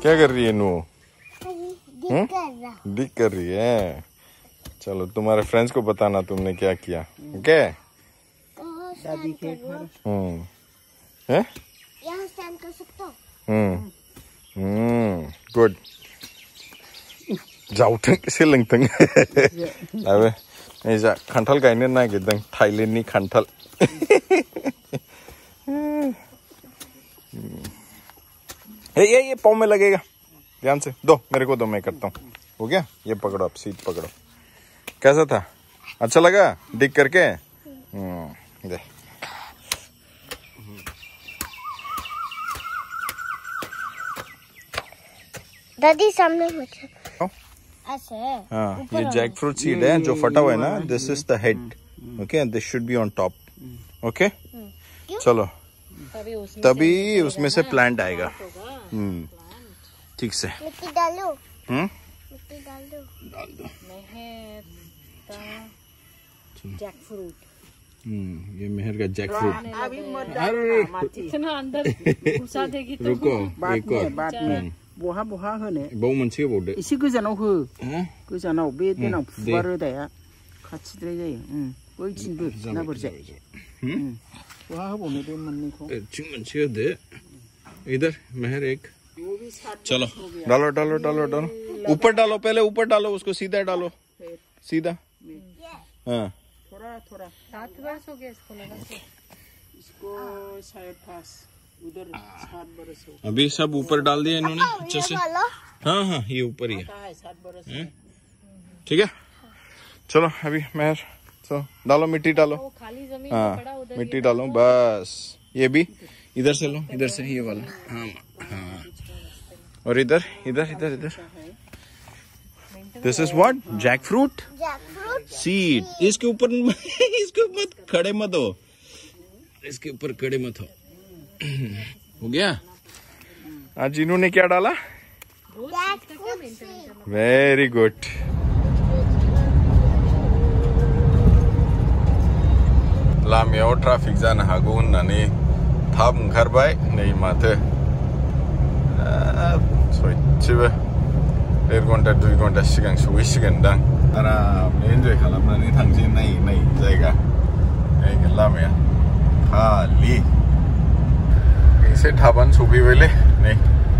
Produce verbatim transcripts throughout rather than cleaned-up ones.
क्या कर रही है नू? डिग कर रही है। चलो तुम्हारे फ्रेंड्स को बताना तुमने क्या किया। ओके? हम्म है? यहाँ स्टैंड कर सकता हूँ। Hmm hmm good. जाउथों एसे लोंथों। अबे ऐसा खान्थाल गायनो नागिरदों थाइलेण्डनि खान्थाल। ये ये ये पाँव में लगेगा, ध्यान से दो, मेरे को दो, मैं करता हूँ। हो गया? ये पकड़ो, आप सीट पकड़ो। कैसा था? अच्छा लगा डिग करके? हम्म दे। दादी सामने मुझे ऐसे। हाँ, ये जैक फ्रूट सीड है जो फटा हुआ है ना, this is the head. Okay, this should be on top. Okay, चलो तभी उसमें से प्लांट आएगा। हम्म ठीक से। मिट्टी डालो। हम्म मिट्टी डाल दो। डाल दो। मेहर का जैक फ्रूट। हम्म ये मेहर का जैक फ्रूट। अभी मत डालो, इतना अंदर घुसा देगी तो। रुको, एक और बात में बहा बहा होने बहु मोनसे बोदो एसे गोजानाव हो। गोजानाव बे देनाव फुबा रोदाया खाथिद्राय जायो। उम बैथिंबो ना बोरजाय। हम्म बहा होबावनो बे मोननैखौ। चिं मोनसे होदो। इधर मेहर एक। चलो डालो डालो डालो डालो, ऊपर डालो, पहले ऊपर डालो, उसको सीधा डालो, सीधा। हाँ थोड़ा थोड़ा। सात वर्ष हो गया इसको लगा के। इसको शायद पास उधर सात बरस हो। अभी सब ऊपर डाल दिया इन्होंने अच्छे से। हाँ हाँ ये ऊपर ही है। सात बरस। ठीक है, चलो अभी मेहर तो डालो, मिट्टी डालो। खाली जमीन हाँ पड़ा उधर मिट्टी डालो बस। ये भी इधर से लो, इधर से ये वाला। हाँ हाँ, और इधर इधर इधर इधर। This is what? Jackfruit seed. इसके ऊपर इसके ऊपर खड़े मत हो, इसके ऊपर खड़े मत हो। हो गया? आज इन्होंने क्या डाला? Very good. लामायाव ट्राफिक जानो हागौ होननानै थाब ओंखारबाय। नै माथो सयथिबो देर घन्टा दुइ घन्टा सिगां सहैसिगोनदां। आरामनो एन्जय खालामनानै थांसै। नायै नायै जायगा नायगोन लामाया खालि। एसे थाबानो सफैबायलै नै।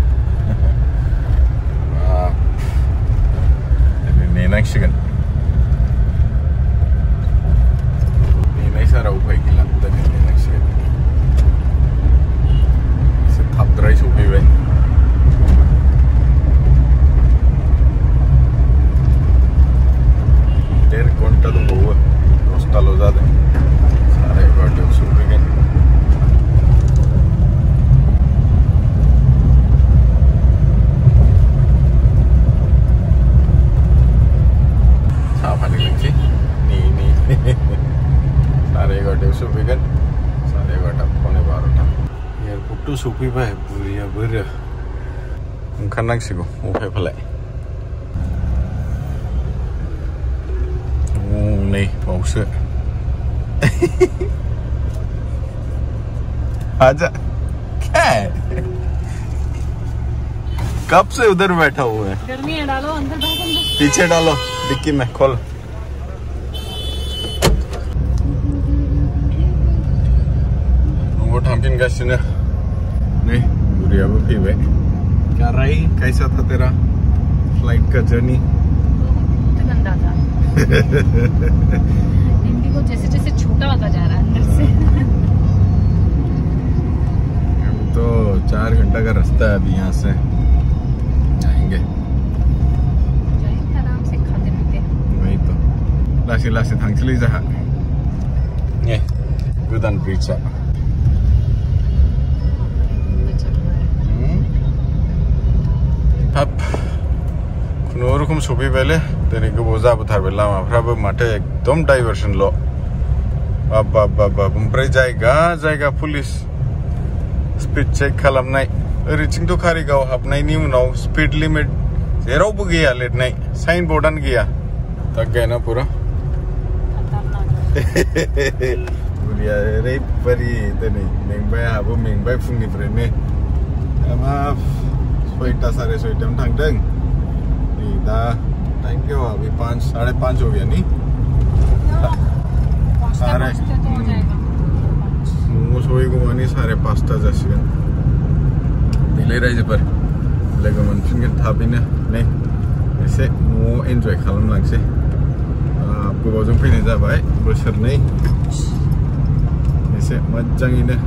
नेनांसिगोन। नेनाय सारा उफाय गैला, नेनांसिगोन। एसे थाबद्राय सफैबाय। देर घन्टा दंबावो, दसताल' जादों। साराय एगार'तायाव सफैगोन। साहा पानि लोंसै नेयै नेयै। साराय एगार'तायाव सफैगोन। साराय एगार'ता पौने बार'ता। एयारपर्टआव सफैबाय। बुरिया बोरो ओंखारनांसिगौ उफायफालाय। नै बावसो। आजा। क्या है? कब से उधर बैठा हुआ है? गर्मी है, डालो अंदर, बैठ अंदर। पीछे डालो, डिक्की में खोल। वो थांफिनगासिनो नै बुरियाबो फैबाय। क्या रही, कैसा था तेरा फ्लाइट का जर्नी? बहुत गंदा था। इंडिगो जैसे जैसे छोटा होता जा रहा है अंदर से। हम तो चार घंटा का रास्ता है अभी यहाँ से। जाएंगे आराम से खाते पीते। वही तो लासै लासै थांसैलै जोंहा। ए गोदान ब्रिजआ। हाब खुनुरुखुम सफैबायलै। दिनै गोबाव जाबोथारबाय। लामाफ्राबो माथो एकदम डाइभारसनल'। बाब बाब बाब बाब। ओमफ्राय जायगा जायगा पुलिस स्पिड चेक खालामनाय। ओरैथिंथ' कारिगाव हाबनायनि उनाव स्पिड लिमिट जेरावबो गैया लिरनाय, साइन बर्डआनो गैया। दा गैया पुरा। बुरिया ओरैबायदि दिनै मेंबाय, आंहाबो मेंबाय फुंनिफ्रायनो। हाबाब सयटा साढ़े सयटायावनो थांदों नै दा टाइम केवा अभी पाँच साढ़े पाँच हो गया नी साढ़े न'आव सहैगौ मानि साढ़े पाँचटा जासिगोन नैलाय रायजोफोर लोगो मोनफिनगोन थाबैनो नै एसे न'आव एन्जय खालामलांसै गोबावजों फैनाय जाबाय बोसोरनै एसे मोजाङैनो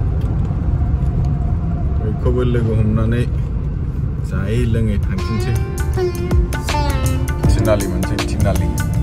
बयखौबो लोगो हमनानै जायै लोङै थांफिनसै थिनालि मोनसै थिनालि